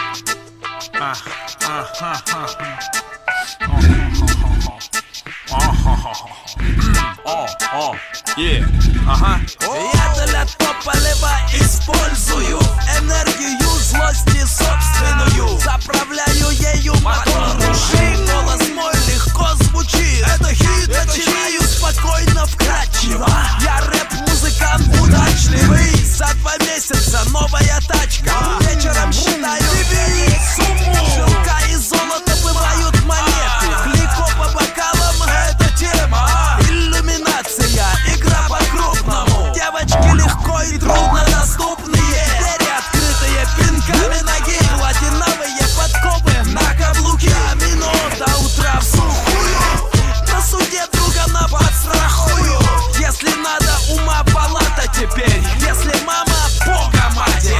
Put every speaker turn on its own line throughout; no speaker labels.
Я для топлива использую энергию злости собственную. Заправляю ею мотор души. Голос мой легко звучит. Это хит, начинаю спокойно, вкрадчиво. Я рэп-музыкант удачливый. За 2 месяца новая тачка. Вечером считаю сумму. Шелка и золото бывают монеты. Клико по бокалам — это тема. Иллюминация, игра по-крупному. Девочки легко и трудно доступные. Двери открытые пинками ноги. Платиновые подковы на каблуке. Минут до утра в сухую. На суде друга на подстрахую. Если надо, ума палата теперь. Если мама бога матерь.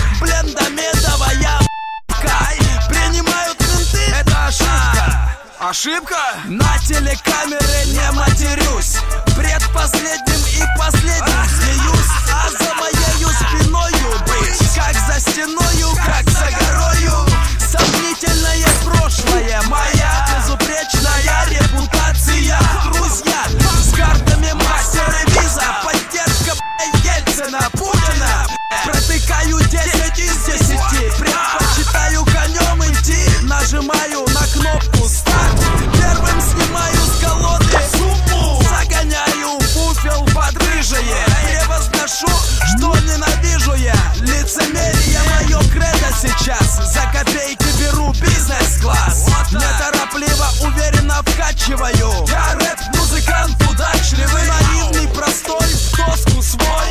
Блендомедовая кай. Принимают менты, это ошибка. Ошибка? На телекамеры не матерюсь. Предпоследним и последним смеюсь. А за моею спиною быть как за стеною, как за горою. Сомнительное прошлое, моя безупречная репутация. Друзья с картами мастер и виза. Поддержка Ельцина, Путина. Протыкаю 10 из 10. Предпочитаю конем идти. Нажимаю на кнопку старт. Первым снимаю с колоды сумму. Загоняю буфел под рыжее. Превозношу, что ненавижу я. Лицемерие мое кредо сейчас. За копейки беру бизнес-класс. Неторопливо, уверенно вкачиваю. Я рэп-музыкант удачливый. Наивный, простой, в доску свой.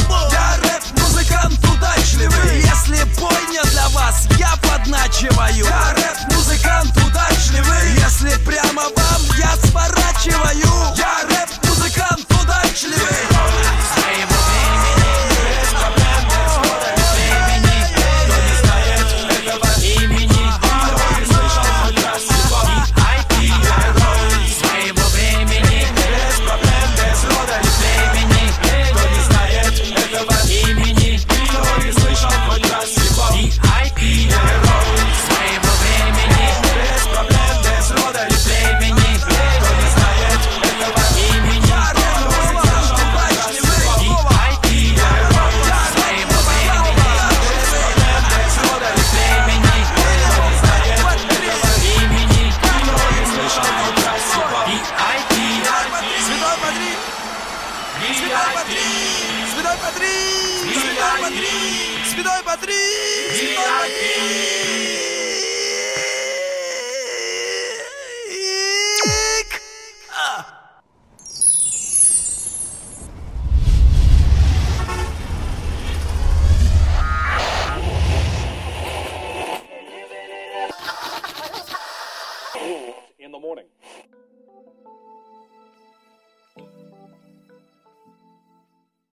Я рэп-музыкант удачливый. Если бойня для вас, я подначиваю. Я рэп-музыкант удачливый. Если прямо вам, я сворачиваю. Я рэп-музыкант удачливый.
Своего времени, без проблем, без года, времени. Кто не знает этого имени, кто не слышал хоть раз его via-chappa-rep-musicant. Своего времени, без проблем, без рода и времени. Кто не знает этого имени, кто не слышал хоть раз его via-chappa-rep-musicant. Своего времени, без проблем, без рода и времени. Кто не знает этого имени, кто не слышал хоть раз его via-chappa-rep-musicant. Своего времени, без проблем, без рода и времени. Кто не знает этого имени, кто не слышал хоть раз его via-chappa-rep-musicant.
Святой Патрик! Святой Патрик! Святой Патрик! Святой Патрик! Святой Патрик! Святой Патрик!
In the morning.